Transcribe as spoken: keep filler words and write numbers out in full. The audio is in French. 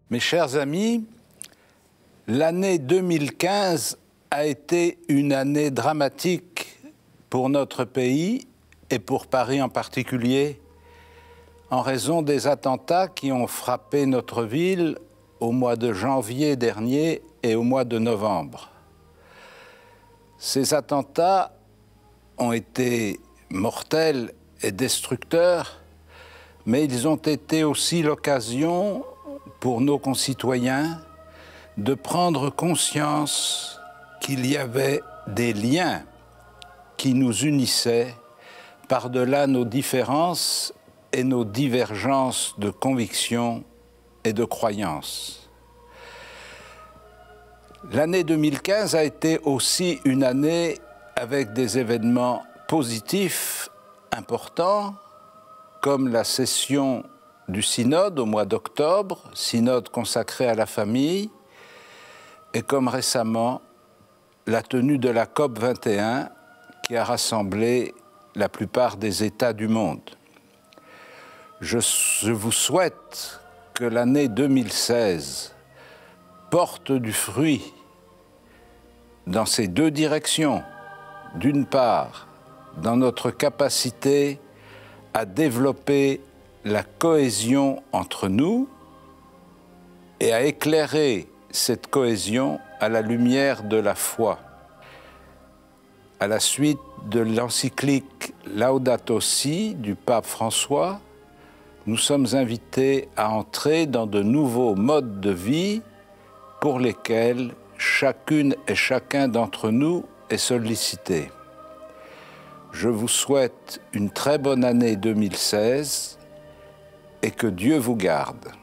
Mes chers amis, l'année deux mille quinze a été une année dramatique pour notre pays et pour Paris en particulier, en raison des attentats qui ont frappé notre ville au mois de janvier dernier et au mois de novembre. Ces attentats ont été mortels et destructeurs, mais ils ont été aussi l'occasion pour nos concitoyens de prendre conscience qu'il y avait des liens qui nous unissaient par-delà nos différences et nos divergences de convictions et de croyances. L'année deux mille quinze a été aussi une année avec des événements positifs importants, comme la session du synode au mois d'octobre, synode consacré à la famille, et comme récemment la tenue de la COP vingt et un qui a rassemblé la plupart des États du monde. Je, je vous souhaite que l'année deux mille seize porte du fruit dans ces deux directions. D'une part, dans notre capacité à développer la cohésion entre nous et à éclairer cette cohésion à la lumière de la foi. À la suite de l'encyclique Laudato Si du pape François, nous sommes invités à entrer dans de nouveaux modes de vie pour lesquels chacune et chacun d'entre nous est sollicité. Je vous souhaite une très bonne année deux mille seize et que Dieu vous garde.